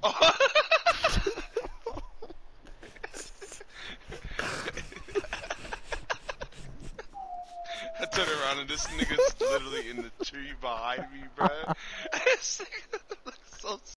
I turn around and this nigga's literally in the tree behind me, bruh. This nigga looks so